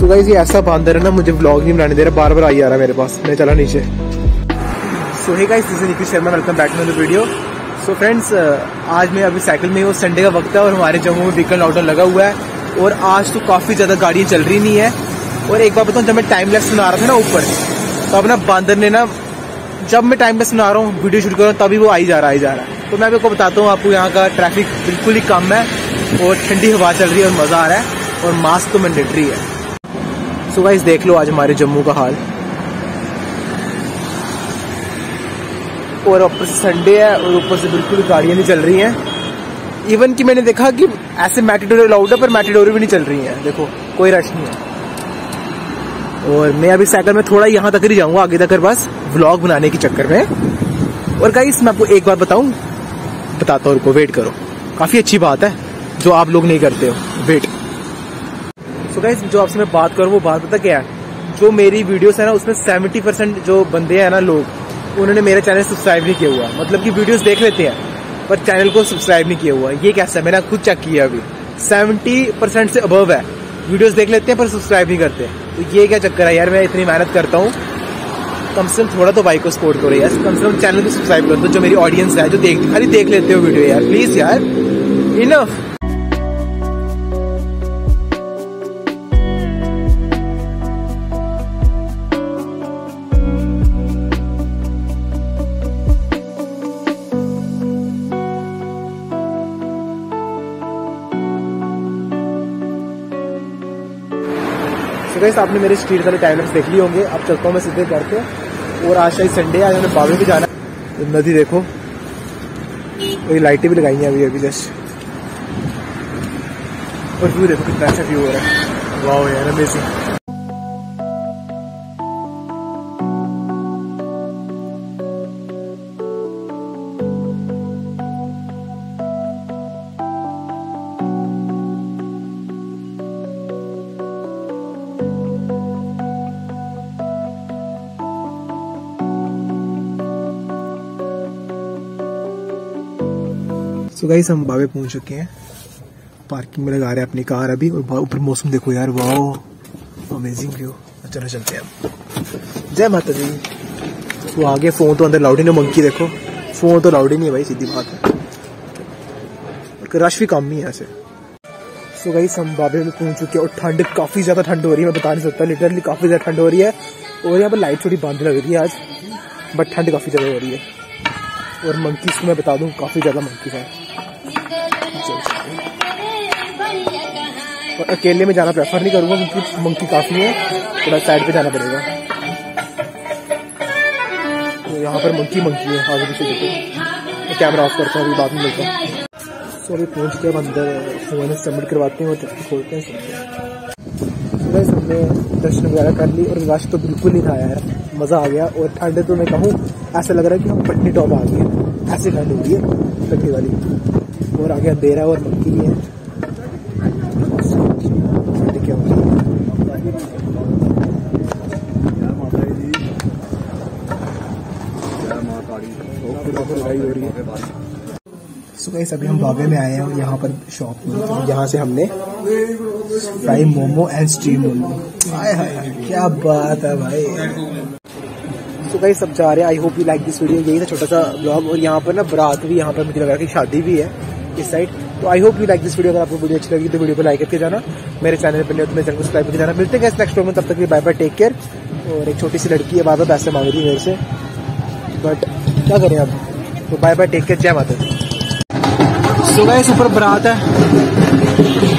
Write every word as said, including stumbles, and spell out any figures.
So guys ये ऐसा बांदर है ना, मुझे व्लॉग नहीं बनाने दे रहा, बार बार आई आ रहा है मेरे पास। मैं चला नीचे। So hey guys, this is Nikhil Sharma, welcome back to the video. So friends, आज मैं अभी साइकिल में, वो संडे का वक्त है और हमारे जम्मू में वीकेंड आउटर लगा हुआ है और आज तो काफी ज्यादा गाड़ियां चल रही नहीं है। और एक बार बताऊं, जब मैं टाइम लैप्स सुना रहा था ना ऊपर, तो अब ना बांदर ने ना, जब मैं टाइम लैप्स सुना रहा हूँ, वीडियो शूट कर रहा हूँ, तभी वो आई जा रहा आई जा रहा है। तो मैं आपको बताता हूँ, आपको यहाँ का ट्रैफिक बिल्कुल ही कम है और ठंडी हवा चल रही है और मजा आ रहा है और मास्क तो मैंडेटरी है। सो गाइस देख लो आज हमारे जम्मू का हाल, और ऊपर से संडे है और ऊपर से बिल्कुल गाड़ियां नहीं चल रही हैं। इवन कि मैंने देखा कि ऐसे मैटिडोर अलाउड है, पर मैटिडोर भी नहीं चल रही हैं। देखो कोई रश नहीं है। और मैं अभी साइकिल में थोड़ा यहाँ तक ही जाऊंगा, आगे तक बस व्लॉग बनाने के चक्कर में। और गाइस मैं आपको एक बार बताऊं, बताता हूँ, रुको, वेट करो। काफी अच्छी बात है जो आप लोग नहीं करते हो, वेट। सो गाइस जो आपसे मैं बात करूं, वो बात पता क्या है, जो मेरी वीडियोस है ना, उसमें सेवेंटी परसेंट जो बंदे हैं ना, लोग, उन्होंने मेरा चैनल सब्सक्राइब नहीं किया हुआ। मतलब कि वीडियोस देख लेते हैं पर चैनल को सब्सक्राइब नहीं किया हुआ। ये कैसा है, मैंने खुद चेक किया, अभी सेवेंटी परसेंट से अबव है, वीडियोस देख लेते हैं पर सब्सक्राइब नहीं करते। तो ये क्या चक्कर है यार, मैं इतनी मेहनत करता हूँ, कम से कम थोड़ा तो भाई को सपोर्ट करो यार, कम से कम चैनल को सब्सक्राइब कर दो। जो मेरी ऑडियंस है, जो देख खाली देख लेते हो वीडियो यार, प्लीज यार, इनफ। तो गाइस आपने मेरे स्ट्रीट वाले टाइमर्स देख लिए होंगे। अब चलता हूँ मैं सीधे करके, और आज शायद संडे है, आज हमें बावे भी जाना है। नदी देखो, और लाइटें भी लगाई हैं अभी अभी जस्ट, और व्यू देखो कितना अच्छा व्यू हो रहा है। वाह यार, अमेजिंग। सो गाइस हम बावे पहुंच चुके हैं, पार्किंग में लगा रहे हैं अपनी कार अभी। और ऊपर मौसम देखो यार, वाह अमेजिंग व्यू। चलो चलते हैं। जय माता दी। वो आगे फोन तो अंदर लाउड ही नहीं, मंकी देखो, फोन तो लाउड ही नहीं है भाई, सीधी बात है। और रश भी कम ही है ऐसे। सो गाइस हम बावे में पहुंच चुके हैं और ठंड, काफी ज्यादा ठंड हो रही है, मैं बता नहीं सकता, लिटरली काफी ज्यादा ठंड हो रही है। और यहाँ पर लाइट थोड़ी बंद लग रही है आज, बट ठंड काफी ज्यादा हो रही है। और मंकीज को मैं बता दूं, काफी ज्यादा मंकीज है। और अकेले में जाना प्रेफर नहीं करूंगा क्योंकि मंकी काफी है, थोड़ा साइड पे जाना पड़ेगा। तो यहाँ पर मंकी मंकी है आगे पीछे देखो। मैं कैमरा ऑफ करता हूँ, अभी बाद में मिलता हूँ। सो अभी पहुँच के अब अंदर फोन सबमिट करवाते हैं और चक्की खोलते हैं। सुबह हमने दर्शन वगैरह कर ली और रश तो बिल्कुल नहीं था यार, मजा आ गया। और ठंड तो मैं कहूँ ऐसा लग रहा है कि हम पटनी टॉप आ गए, ऐसी ठंड हो रही है ठंडी वाली। और आगे अंधेरा है और मंकी भी है। क्या हो रही है। सो गाइस अभी हम बावे में आए हैं और यहाँ पर शॉप में, यहाँ से हमने fry momo and steam momo, हाय हाय क्या बात है भाई। सो गाइस सब जा रहे हैं। I hope you like this video. यही था छोटा सा ब्लॉग। और यहाँ पर ना बारात भी, यहाँ पर मुझे लगा कि शादी भी है इस साइड। तो I hope you like this video. अगर आपको वीडियो अच्छी लगी तो वीडियो को लाइक करके जाना, मेरे चैनल पर नहीं तो मेरे चैनल को सब्सक्राइब करके जाना। मिलते हैं नेक्स्ट व्लॉग में, तब तक बाय बाय, टेक केयर। और एक छोटी सी लड़की है, बार बार पैसे मांग रही है मेरे से, बट क्या करें अब। तो बाय बाय, टेक केयर, जय माता दी। सो गाइस ऊपर बारात है।